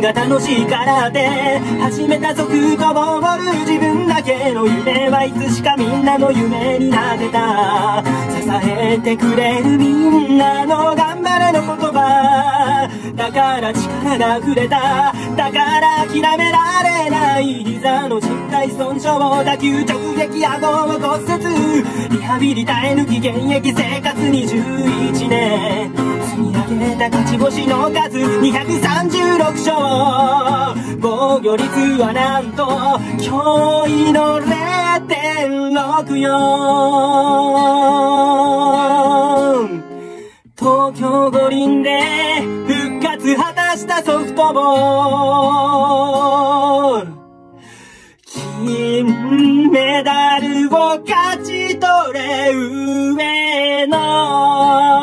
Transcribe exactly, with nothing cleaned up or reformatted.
が楽しいからって始めたソフトボール。自分だけの夢はいつしかみんなの夢になってた。支えてくれるみんなの頑張れの言葉だから力が溢れた。だから諦められない。膝の靭帯損傷、打球直撃、顎を骨折、リハビリ耐え抜き現役生活にじゅういちねん。積み上げた勝ち星の数にひゃくさんじゅうろく勝。防御率はなんと驚異の ゼロてんろくよん。東京五輪で復活果たしたソフトボール。金メダルを勝ち取れ上野。